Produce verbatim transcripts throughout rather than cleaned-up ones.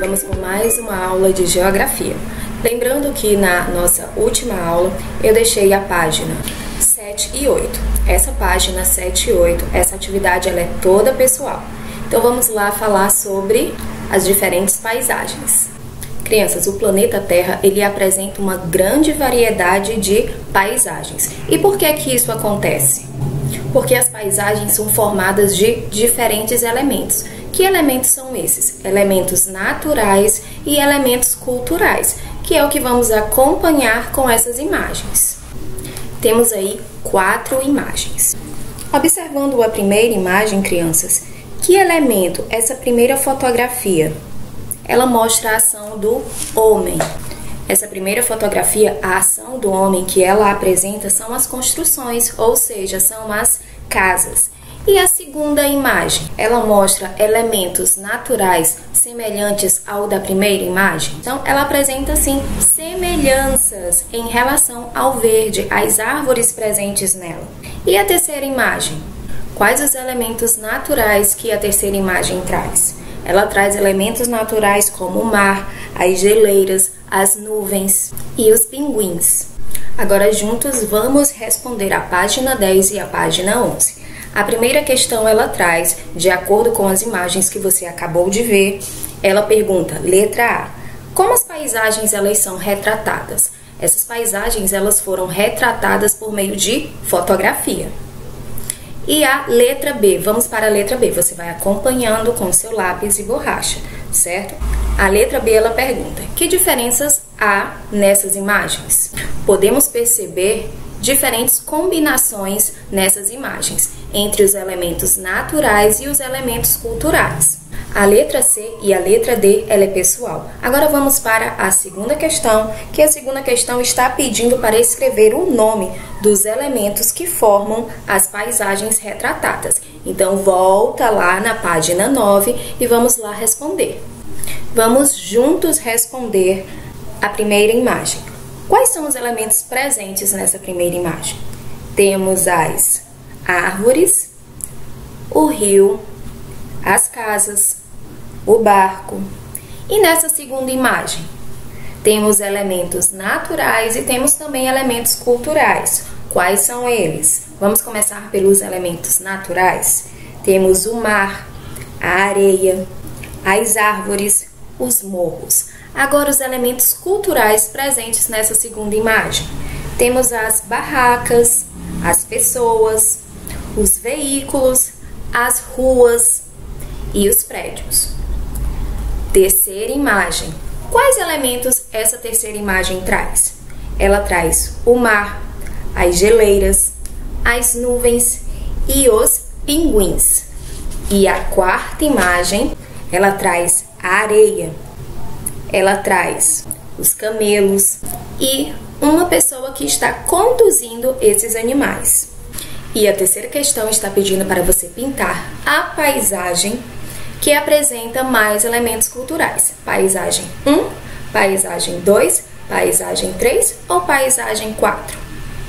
Vamos com mais uma aula de geografia. Lembrando que na nossa última aula eu deixei a página sete e oito. Essa página sete e oito, essa atividade ela é toda pessoal. Então vamos lá falar sobre as diferentes paisagens. Crianças, o planeta Terra ele apresenta uma grande variedade de paisagens. E por que que isso acontece? Porque as paisagens são formadas de diferentes elementos. Que elementos são esses? Elementos naturais e elementos culturais, que é o que vamos acompanhar com essas imagens. Temos aí quatro imagens. Observando a primeira imagem, crianças, que elemento essa primeira fotografia? Ela mostra a ação do homem. Essa primeira fotografia, a ação do homem que ela apresenta são as construções, ou seja, são as casas. E a segunda imagem, ela mostra elementos naturais semelhantes ao da primeira imagem. Então, ela apresenta, sim, semelhanças em relação ao verde, às árvores presentes nela. E a terceira imagem? Quais os elementos naturais que a terceira imagem traz? Ela traz elementos naturais como o mar, as geleiras, as nuvens e os pinguins. Agora, juntos, vamos responder a página dez e a página onze. A primeira questão ela traz, de acordo com as imagens que você acabou de ver, ela pergunta, letra A, como as paisagens elas são retratadas? Essas paisagens elas foram retratadas por meio de fotografia. E a letra B, vamos para a letra B, você vai acompanhando com seu lápis e borracha, certo? A letra B ela pergunta, que diferenças há nessas imagens? Podemos perceber diferentes combinações nessas imagens, entre os elementos naturais e os elementos culturais. A letra C e a letra D ela é pessoal. Agora vamos para a segunda questão, que a segunda questão está pedindo para escrever o nome dos elementos que formam as paisagens retratadas. Então volta lá na página nove e vamos lá responder. Vamos juntos responder a primeira imagem. Quais são os elementos presentes nessa primeira imagem? Temos as árvores, o rio, as casas, o barco. E nessa segunda imagem, temos elementos naturais e temos também elementos culturais. Quais são eles? Vamos começar pelos elementos naturais. Temos o mar, a areia, as árvores, os morros. Agora, os elementos culturais presentes nessa segunda imagem. Temos as barracas, as pessoas, os veículos, as ruas e os prédios. Terceira imagem. Quais elementos essa terceira imagem traz? Ela traz o mar, as geleiras, as nuvens e os pinguins. E a quarta imagem, ela traz a areia. Ela traz os camelos e uma pessoa que está conduzindo esses animais. E a terceira questão está pedindo para você pintar a paisagem que apresenta mais elementos culturais. Paisagem um, paisagem dois, paisagem três ou paisagem quatro?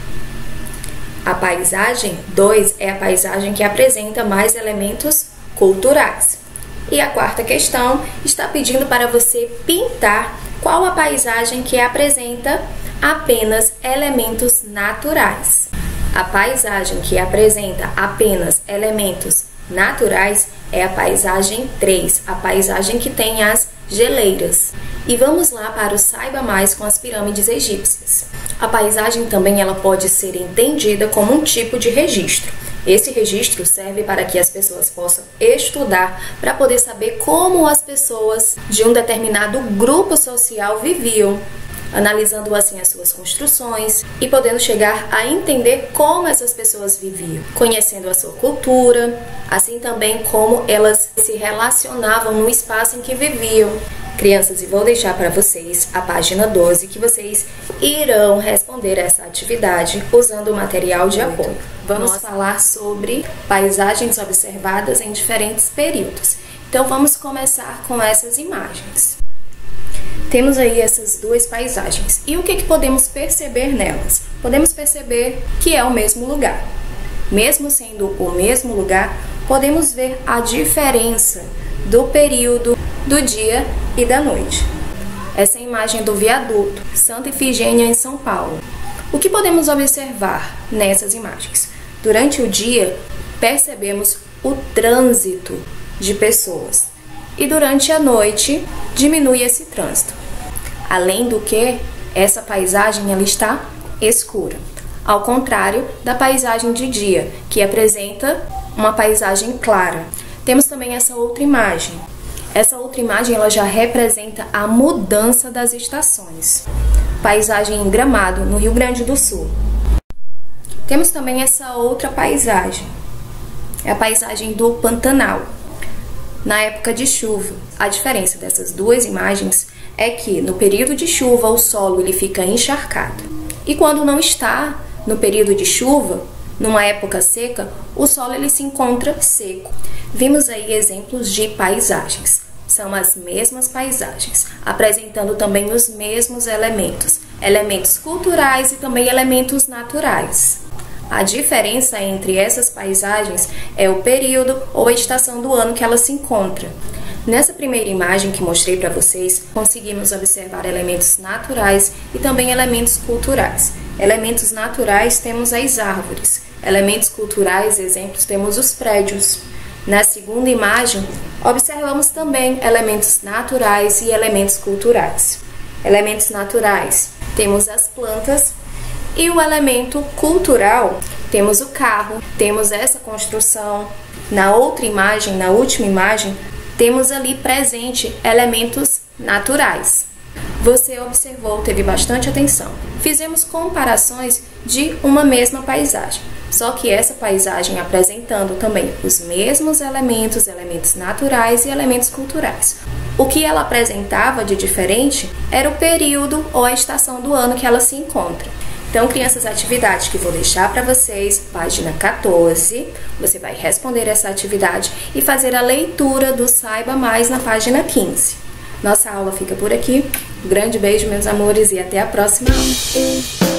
A paisagem dois é a paisagem que apresenta mais elementos culturais. E a quarta questão está pedindo para você pintar qual a paisagem que apresenta apenas elementos naturais. A paisagem que apresenta apenas elementos naturais é a paisagem três, a paisagem que tem as geleiras. E vamos lá para o Saiba Mais com as pirâmides egípcias. A paisagem também ela pode ser entendida como um tipo de registro. Esse registro serve para que as pessoas possam estudar para poder saber como as pessoas de um determinado grupo social viviam, analisando assim as suas construções e podendo chegar a entender como essas pessoas viviam, conhecendo a sua cultura, assim também como elas se relacionavam no espaço em que viviam. Crianças, e vou deixar para vocês a página doze, que vocês irão responder essa atividade usando o material de apoio. Vamos Nossa. falar sobre paisagens observadas em diferentes períodos. Então vamos começar com essas imagens. Temos aí essas duas paisagens. E o que, que podemos perceber nelas? Podemos perceber que é o mesmo lugar. Mesmo sendo o mesmo lugar, podemos ver a diferença do período do dia e da noite. Essa é a imagem do viaduto Santa Ifigênia em São Paulo. O que podemos observar nessas imagens? Durante o dia, percebemos o trânsito de pessoas e durante a noite diminui esse trânsito. Além do que, essa paisagem ela está escura, ao contrário da paisagem de dia, que apresenta uma paisagem clara. Temos também essa outra imagem. Essa outra imagem ela já representa a mudança das estações. Paisagem em Gramado, no Rio Grande do Sul. Temos também essa outra paisagem. É a paisagem do Pantanal, na época de chuva. A diferença dessas duas imagens é que no período de chuva o solo ele fica encharcado. E quando não está no período de chuva, numa época seca, o solo ele se encontra seco. Vimos aí exemplos de paisagens. São as mesmas paisagens, apresentando também os mesmos elementos, elementos culturais e também elementos naturais. A diferença entre essas paisagens é o período ou a estação do ano que ela se encontra. Nessa primeira imagem que mostrei para vocês, conseguimos observar elementos naturais e também elementos culturais. Elementos naturais temos as árvores, elementos culturais, exemplos, temos os prédios. Na segunda imagem, observamos também elementos naturais e elementos culturais. Elementos naturais, temos as plantas, e o elemento cultural, temos o carro, temos essa construção. Na outra imagem, na última imagem, temos ali presente elementos naturais. Você observou, teve bastante atenção. Fizemos comparações de uma mesma paisagem, só que essa paisagem apresentando também os mesmos elementos, elementos naturais e elementos culturais. O que ela apresentava de diferente era o período ou a estação do ano que ela se encontra. Então, crianças, atividades que vou deixar para vocês, página quatorze, você vai responder essa atividade e fazer a leitura do Saiba Mais na página quinze. Nossa aula fica por aqui. Um grande beijo, meus amores, e até a próxima aula.